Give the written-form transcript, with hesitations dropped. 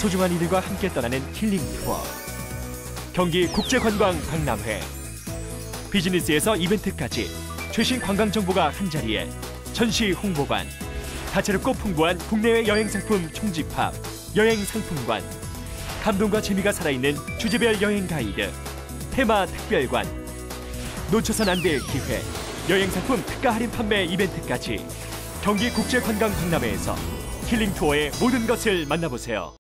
소중한 이들과 함께 떠나는 힐링 투어. 경기 국제관광 박람회. 비즈니스에서 이벤트까지 최신 관광 정보가 한자리에. 전시 홍보관. 다채롭고 풍부한 국내외 여행 상품 총집합. 여행 상품관. 감동과 재미가 살아있는 주제별 여행 가이드. 테마 특별관. 놓쳐선 안 될 기회. 여행 상품 특가 할인 판매 이벤트까지. 경기 국제관광 박람회에서 힐링 투어의 모든 것을 만나보세요.